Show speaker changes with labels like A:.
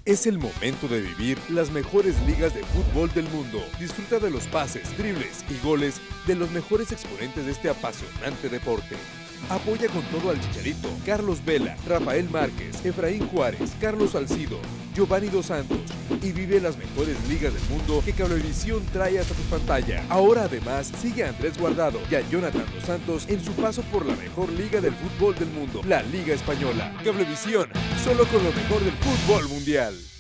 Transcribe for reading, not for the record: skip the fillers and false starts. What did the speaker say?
A: Es el momento de vivir las mejores ligas de fútbol del mundo. Disfruta de los pases, dribles y goles de los mejores exponentes de este apasionante deporte. Apoya con todo al Chicharito, Carlos Vela, Rafael Márquez, Efraín Juárez, Carlos Salcido, Giovanni Dos Santos y vive las mejores ligas del mundo que Cablevisión trae hasta tu pantalla. Ahora además sigue a Andrés Guardado y a Jonathan Dos Santos en su paso por la mejor liga del fútbol del mundo, la Liga Española. Cablevisión, solo con lo mejor del fútbol mundial.